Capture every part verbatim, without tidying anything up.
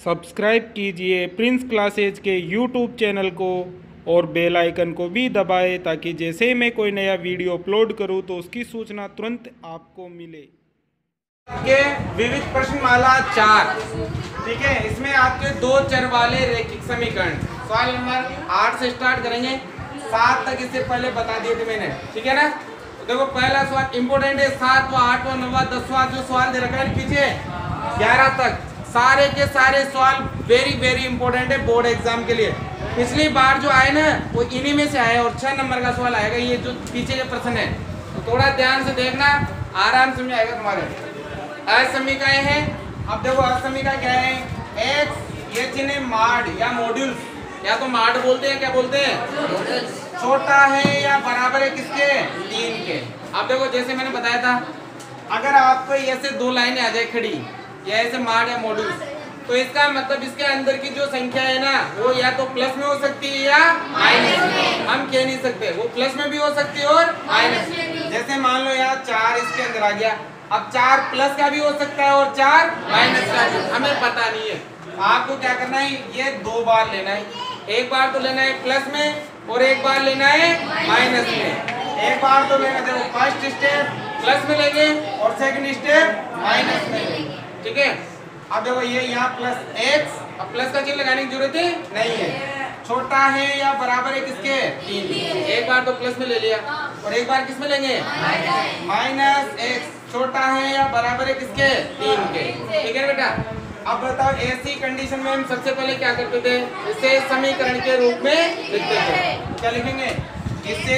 Subscribe कीजिए Prince classes के YouTube channel को और बेल आइकन को भी दबाएं ताकि जैसे ही मैं कोई नया वीडियो अपलोड करूं तो उसकी सूचना तुरंत आपको मिले। आपके विविध प्रश्नमाला चार, ठीक है। इसमें आपके दो चर वाले रैखिक समीकरण सवाल नंबर आठ से स्टार्ट करेंगे। सात तक इससे पहले बता दिए थे मैंने, ठीक है ना। तो देखो पहला सवाल इंपोर्टेंट है, सातवां आठवां नौवां दसवां जो सवाल दे रखा है पीछे ग्यारह तक, सारे के सारे सवाल वेरी वेरी इंपॉर्टेंट है बोर्ड एग्जाम के लिए। पिछली बार जो आए ना वो इन्हीं में से आए और छह नंबर का सवाल आएगा, ये जो पीछे के प्रश्न है। तो थोड़ा ध्यान से देखना, आराम से आएगा तुम्हारे। असमीकाएं हैं, अब देखो असमीका क्या है, एक्स ये जिन्हें माड या मॉड्यूल या तो माड बोलते हैं, क्या बोलते हैं, छोटा है या बराबर है किसके, तीन के। अब देखो जैसे मैंने बताया था, अगर आपको ऐसे दो लाइनें आ जाए खड़ी या ऐसे माड या मॉड्यूल, तो इसका मतलब इसके अंदर की जो संख्या है ना वो या तो प्लस में हो सकती है या माइनस में। हम कह नहीं सकते, वो प्लस में भी हो सकती है और माइनस में। जैसे मान लो यार चार इसके अंदर आ गया, अब चार प्लस का भी हो सकता है और चार माइनस का भी, हमें पता नहीं है। आपको क्या करना है, ये दो बार लेना है, एक बार तो लेना है प्लस में और एक बार लेना है माइनस में। एक बार तो लेना, देखो फर्स्ट स्टेप प्लस में लेंगे और सेकंड स्टेप माइनस में लेंगे, ठीक है। अब देखो ये यहाँ प्लस एक्स, अब प्लस का चिन्ह लगाने की जरूरत है नहीं है। छोटा है या बराबर है किसके, तीन। एक बार तो प्लस में ले लिया और एक बार किस में लेंगे, माइनस एक्स। छोटा है या बराबर है किसके, तीन के, ठीक है बेटा। अब बताओ ऐसी कंडीशन में हम सबसे पहले क्या करते थे, इसे समीकरण के रूप में लिखते थे। क्या लिखेंगे, इसे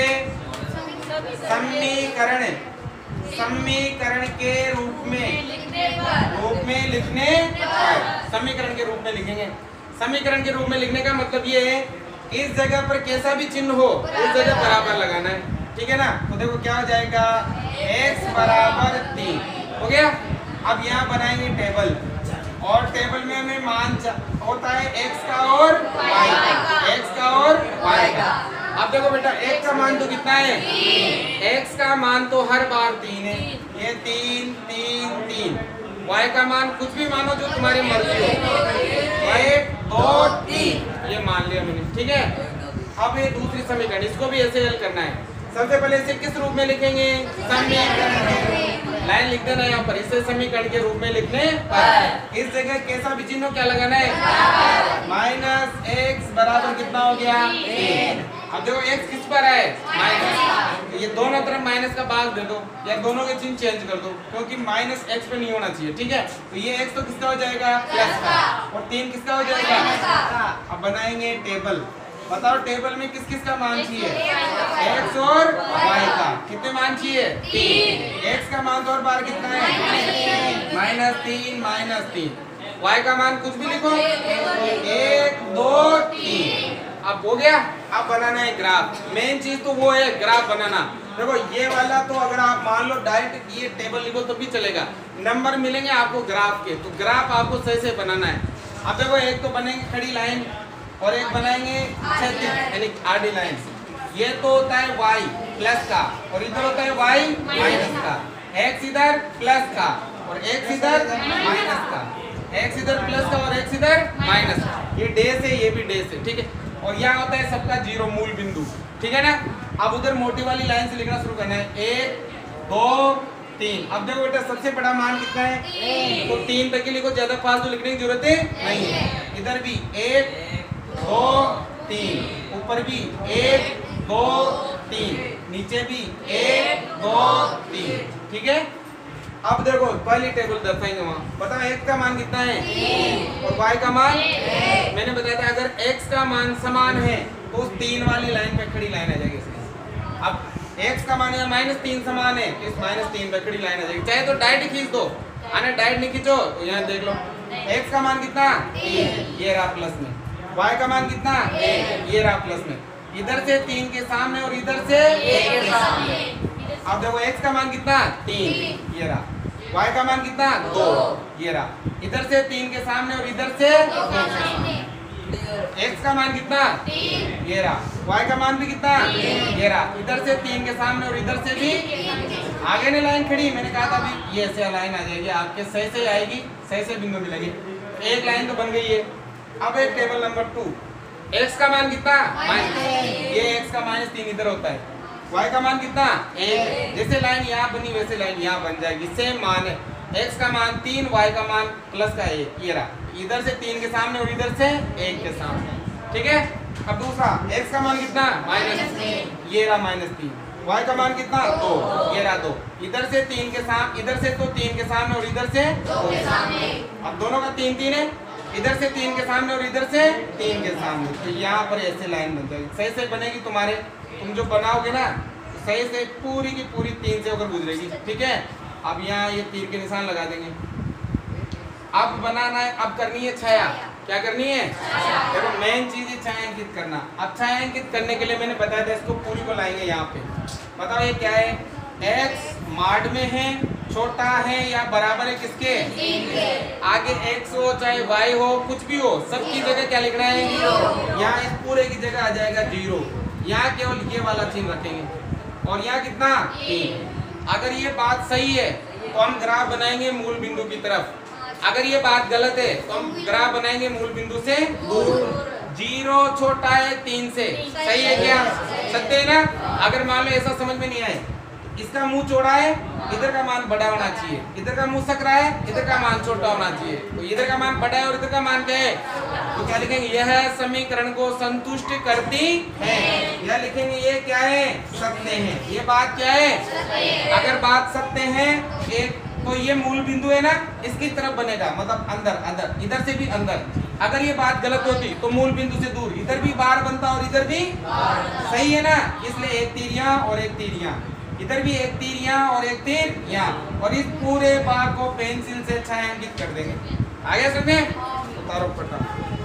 समीकरण समीकरण के रूप में रूप में लिखने समीकरण के रूप में लिखेंगे। समीकरण के रूप में लिखने का मतलब ये है, इस जगह पर कैसा भी चिन्ह हो उस जगह बराबर लगाना है, ठीक है ना। तो देखो क्या हो जाएगा, x बराबर तीन हो गया। अब यहाँ बनाएंगे टेबल और टेबल में हमें मान होता है x का और y का, x का और y का। अब देखो बेटा x का मान तो कितना है, x का मान तो हर बार तीन है, ये तीन तीन तीन। y का मान कुछ भी मानो जो तुम्हारी मर्जी हो, एक दो तीन ये मान लिया मैंने, ठीक है। अब ये दूसरी समीकरण, इसको भी ऐसे हल करना है। सबसे पहले इसे किस रूप में लिखेंगे, समीकरण के, लाइन लिख देना यहाँ पर, इसे समीकरण के रूप में लिखने पर इस जगह कैसा भी चिन्ह क्या लगाना है, माइनस एक्स बराबर कितना हो गया, तीन। अब देखो x किस पर है, माइनस, ये दोनों तरफ माइनस का भाग दे दो या दोनों के चिन्ह चेंज कर दो, क्योंकि माइनस एक्स पे नहीं होना चाहिए, ठीक है। तो ये x तो किसका हो जाएगा, प्लस का, और तीन किसका हो जाएगा। अब बनाएंगे टेबल, बताओ टेबल में किस किस का मान चाहिए, x और y का। कितने मान चाहिए, तीन। x का मान तो और बार कितना है, माइनस तीन माइनस तीन। y का मान कुछ भी लिखो, एक दो तीन। अब हो गया। अब बनाना है ग्राफ, मेन चीज तो वो है ग्राफ बनाना। देखो ये वाला तो अगर आप मान लो डायरेक्ट ये टेबल लिखो तो भी चलेगा, नंबर मिलेंगे आपको ग्राफ के, तो ग्राफ आपको सही से बनाना है। अब देखो एक तो बनेंगे खड़ी लाइन और एक बनाएंगे क्षैतिज यानी आडी लाइन। ये तो होता है y प्लस का और इधर होता है y माइनस का, x इधर प्लस का और x इधर माइनस का, x इधर प्लस का और x इधर माइनस का। ये डेस है, ये भी डेस है, ठीक है। और यहाँ होता है सबका जीरो मूल बिंदु, ठीक है ना। अब उधर मोटी वाली लाइन से लिखना शुरू करना है, एक दो तीन। अब देखो बेटा सबसे बड़ा मान कितना है, तो तीन तक के लिखो, ज्यादा फालतू लिखने की जरूरत नहीं है। इधर भी एक दो तीन, ऊपर भी एक दो तीन, नीचे भी एक दो तीन, ठीक है। अब देखो पहली टेबल दर्शाएंगे वहाँ, बताओ x का मान कितना है और y का मान, मैंने बताया था अगर x का मान समान है तो उस तीन वाली लाइन पे खड़ी लाइन आ जाएगी इसमें। अब x का मान या माइनस तीन समान है, इस माइनस तीन पे खड़ी लाइन आ जाएगी। चाहे तो डायरेक्ट खींच दो, आने डायरेक्ट नहीं खींचो तो यहाँ देख लो, x का मान कितना, ये रहा प्लस में, y का मान कितना, ये रहा प्लस में, इधर से तीन के सामने और इधर से एक के सामने। अब देखो x का मान कितना, तीन, ये रहा, y का मान कितना, दो, ये रहा, इधर से तीन के सामने और इधर से x का मान कितना, ये रहा, y का मान भी कितना, ये रहा, इधर से तीन के सामने और इधर से भी। आगे ने लाइन खड़ी, मैंने कहा था अभी ये ऐसे लाइन आ जाएगी आपके, सही से आएगी, सही से बिंदु मिलेंगे। एक लाइन तो बन गई है। अब एक टेबल नंबर टू, x का मान कितना माइनस, ये x का माइनस तीन इधर होता है, y का मान कितना एक, जैसे लाइन यहाँ बनी वैसे लाइन यहाँ बन जाएगी, सेम मान है, x का मान तीन, y का मान प्लस का एक, ये रहा, इधर से तीन के सामने और इधर से एक के सामने, ठीक है। अब दूसरा x का मान कितना माइनस, ये रहा माइनस तीन, y का मान कितना दो, ये रहा दो, इधर से तीन के सामने, इधर से तो तीन के सामने और इधर से दो के सामने, अब दोनों का तीन तीन है, इधर से तीन के सामने और इधर से तीन के सामने, तो यहाँ पर ऐसे लाइन बन जाएगी, सही से बनेगी तुम्हारे, तुम जो बनाओगे ना सही से पूरी की पूरी तीन से होकर गुजरेगी, ठीक है। अब यहाँ ये तीर के निशान लगा देंगे। अब बनाना है, अब करनी है छाया, क्या करनी है, देखो मेन चीज है छायांकित करना। अब छायांकित करने के लिए मैंने बताया था, इसको पूरी को लाएंगे यहाँ पे, बताओ ये क्या है, x माड में है, छोटा है या बराबर है किसके, आगे x हो चाहे y हो कुछ भी हो, सबकी जगह क्या लिखना है, यहाँ इस पूरे की जगह आ जाएगा जीरो, यहाँ केवल ये वाला चिन्ह रखेंगे और यहाँ कितना तीन। अगर ये बात सही है तो हम ग्राफ बनाएंगे मूल बिंदु की तरफ, अगर ये बात गलत है तो हम ग्राफ बनाएंगे मूल बिंदु से दूर। जीरो छोटा है तीन से, सही है क्या, सत्य है ना। अगर मान लो ऐसा समझ में नहीं आए, इसका मुंह चौड़ा है, इधर का मान बड़ा होना चाहिए, इधर का मुंह सकरा है, इधर का मान छोटा होना चाहिए, तो इधर का मान बड़ा है और इधर का मान क्या है, तो क्या लिखेंगे, यह समीकरण को संतुष्ट करती है, यह लिखेंगे ये क्या है, सत्य है, ये बात क्या है, अगर बात सत्य है एक तो ये मूल बिंदु है ना इसकी तरफ बनेगा, मतलब अंदर अंदर, इधर से भी अंदर। अगर ये बात गलत होती तो मूल बिंदु से दूर, इधर भी बार बनता और इधर भी, सही है ना, इसलिए एक तीर यहाँ और एक तीर यहाँ, इधर भी एक तीर यहाँ और एक तीर यहाँ, और इस पूरे बार को पेंसिल से छायांकित कर देंगे। आगे सुनिए, उतारो पट्टा।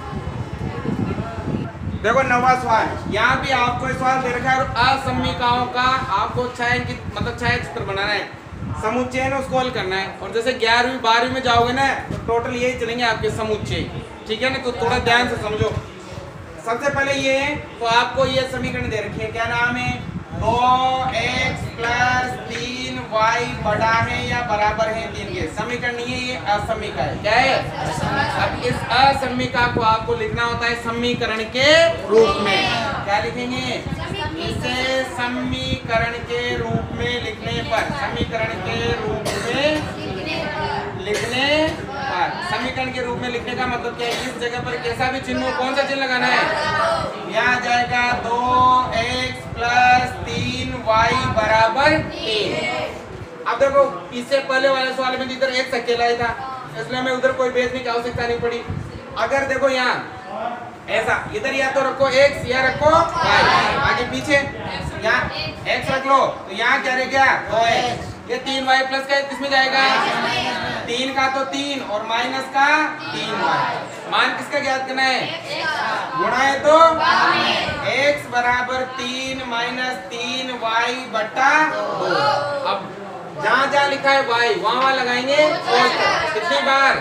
देखो नवा सवाल, यहाँ भी आपको सवाल दे रखा है, असमीकाओं का आपको छायांकित मतलब छायाचित्र बनाना है, समुच्चय उसको हल करना है। और जैसे ग्यारहवीं बारहवीं में जाओगे ना तो टोटल यही चलेंगे आपके समुच्चय, ठीक है ना, तो थोड़ा ध्यान से समझो। सबसे पहले ये तो आपको ये समीकरण दे रखी है, क्या नाम है, दो एक्स प्लस तीन वाई बड़ा है या बराबर है तीन के, समीकरण नहीं है, ये असमीका है, क्या है, अब इस असमीका को आपको लिखना होता है समीकरण के रूप में, क्या लिखेंगे, इसे समीकरण के रूप में लिखने पर, समीकरण के रूप में लिखने पर, समीकरण के रूप में लिखने का मतलब क्या है, इस जगह पर कैसा भी चिन्ह हो, कौन सा चिन्ह लगाना है, यहाँ आ जाएगा दो एक्स प्लस तीन वाई बराबर तीन। अब देखो इससे पहले वाले सवाल में इधर एक्स अकेला ही था, इसलिए हमें उधर कोई भेजने की आवश्यकता नहीं पड़ी। अगर देखो यहाँ ऐसा, इधर या तो रखो x या रखो y, आगे पीछे यहाँ x रख लो तो यहाँ क्या रह गया दो एक्स, ये तीन वाई प्लस का किसमें जाएगा, तीन का तो तीन और माइनस का तीन वाई, मान किसका ज्ञात करना है, गुणा है तो x बराबर तीन माइनस तीन वाई बटा दो। अब जहाँ जहाँ लिखा है y वहाँ वहाँ लगाएंगे कितनी बार,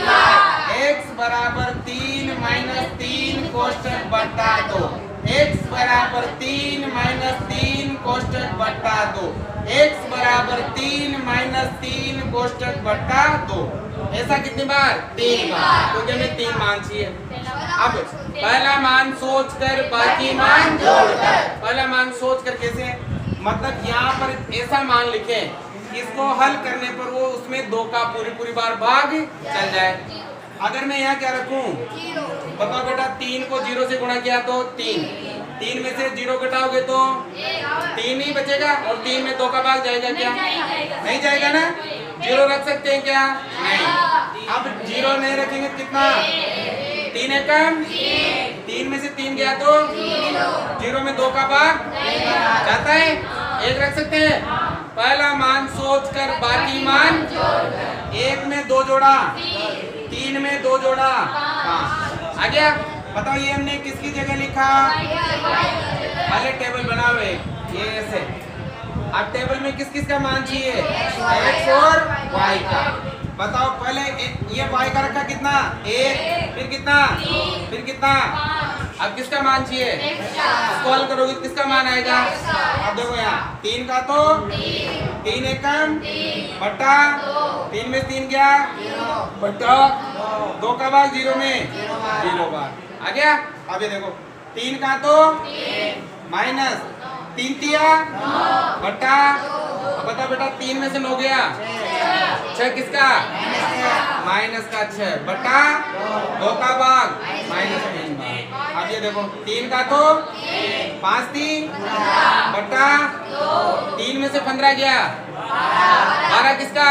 x बराबर तीन माइनस तीन कोष्टक बटा दो, x बराबर तीन माइनस तीन कोष्टक बटा दो, x बराबर तीन माइनस तीन कोष्टक बटा दो, ऐसा कितनी बार, तीन बार, क्योंकि हमें तीन मान चाहिए। अब पहला मान सोचकर बाकी मान जोड़कर, पहला मान सोचकर कैसे, मतलब यहाँ पर ऐसा मान लिखे इसको हल करने पर वो उसमें दो का पूरी पूरी बार भाग चल जाए। अगर मैं यहाँ क्या रखूं, बताओ बेटा, तीन को जीरो से गुणा किया तो तीन, तीन में से जीरो घटाओगे तो तीन ही बचेगा और तीन में दो का भाग जाएगा क्या, नहीं जाएगा ना, जीरो रख सकते हैं क्या, नहीं। अब जीरो नहीं रखेंगे कितना, तीन है कम, तीन में से तीन गया तो जीरो में दो का भाग जाता है, एक रख सकते हैं। पहला मान सोचकर बाकी मान, एक में दो जोड़ा, तीन में दो जोड़ा, हाँ आ गया। बताओ ये हमने किसकी जगह लिखा, पहले टेबल बना हुए ये ऐसे, अब टेबल में किस किस का मान चाहिए, एक्स और वाई का। बताओ पहले ये वाई का रखा कितना, एक, फिर कितना, फिर कितना, अब किसका मान चाहिए? सॉल्व करोगे तो किसका मान आएगा? अब देखो यहाँ तीन का तो तीन एकम बट्टा तीन में तीन क्या बट्टा दो का भाग जीरो में जीरो भाग आ गया। अब ये देखो तीन का तो माइनस तीन तिया बट्टा बता बेटा तीन में से नौ गया छह किसका माइनस का छह बट्टा दो का भाग माइनस तीन भाग। अब ये देखो तीन का तो पाँच तीन बट्टा तीन में से पंद्रह गया बारह किसका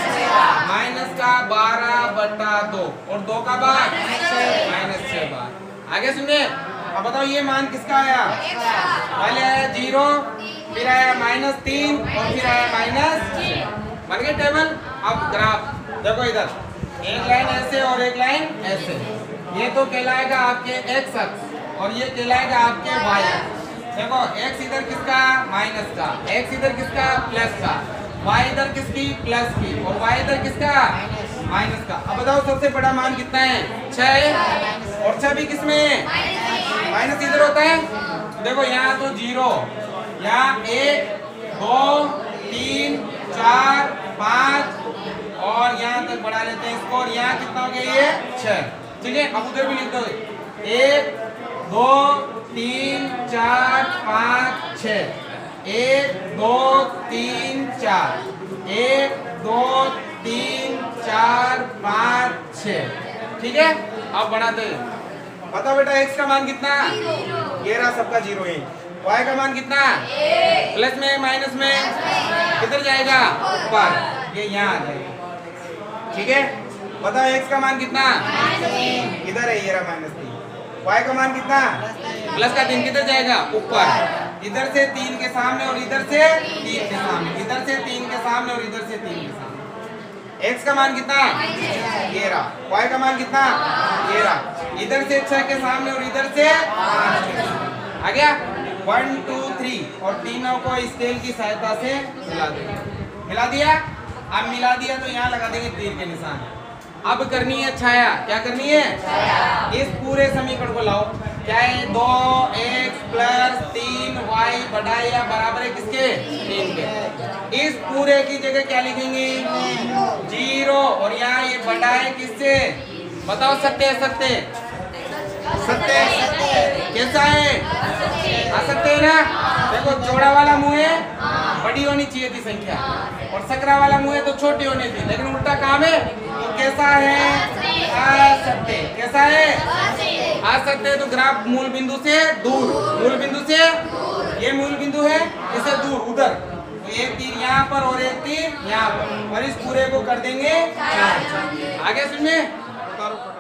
माइनस का बारह बट्टा दो और दो का भाग माइनस छह भाग। आगे सुनिए अब बताओ ये मान किसका आया? पहले आया जीरो फिर आया माइनस तीन और फिर आया माइनस बन गए टेबल। अब ग्राफ देखो इधर एक लाइन ऐसे और एक लाइन ऐसे, ये तो कहलाएगा आपके एक्स अक्ष और ये कहलाएगा आपके वाई अक्ष। देखो एक्स इधर किसका माइनस का, एक्स इधर किसका प्लस का, वाई इधर किसकी प्लस की और वाई इधर किसका माइनस का। अब बताओ सबसे बड़ा मान कितना है? छह और छह भी किसमें माइनस इधर होता है। देखो यहाँ तो जीरो यहाँ एक दो तीन चार पाँच और यहाँ तक बढ़ा लेते हैं इसको और यहाँ कितना हो गया ये छह। ठीक है अब उधर भी लिख दो एक दो तीन चार पाँच छः एक दो तीन चार एक दो तीन चार पाँच छः। ठीक है अब बढ़ाते हैं। बताओ बेटा एक्स का मान कितना? ये रहा सबका जीरो है। वाई का मान कितना? प्लस में माइनस में किधर जाएगा ऊपर, ये यहाँ आ जाएगा। ठीक है बताओ एक्स का मान कितना? इधर है ये रहा माइनस तीन। वाई का मान कितना? प्लस का तीन किधर जाएगा ऊपर, इधर से तीन के सामने और इधर से तीन के सामने, इधर से तीन के सामने और इधर से तीन के सामने। एक्स का मान कितना? ये रहा। वाई का मान कितना? ये रहा। इधर से छह के सामने और इधर से पाँच के सामने। आ गया वन टू थ्री और तीनों को स्केल की सहायता से मिला देंगे। मिला दिया? अब मिला दिया तो यहाँ लगा देंगे तीर के निशान। अब करनी है छाया। क्या करनी है? इस पूरे समीकरण को लाओ। क्या है? दो एक्स प्लस तीन वाई बढ़ाई या बराबर है किसके? तीन के। इस पूरे की जगह क्या लिखेंगे? जीरो और यहाँ ये बढ़ाए किससे? बताओ सत्य सत्य सत्य कैसा है? असत्य है ना। देखो चौड़ा वाला मुंह है बड़ी होनी चाहिए थी संख्या और सकरा वाला मुंह है तो छोटी होनी थी, लेकिन उल्टा काम है तो कैसा है? असत्य। कैसा है? असत्य। तो ग्राफ मूल बिंदु से दूर, मूल बिंदु से ये मूल बिंदु है इसे दूर उधर, तो एक तीर यहाँ पर और एक तीर यहाँ पर और इस पूरे को कर देंगे। आगे सुनिए।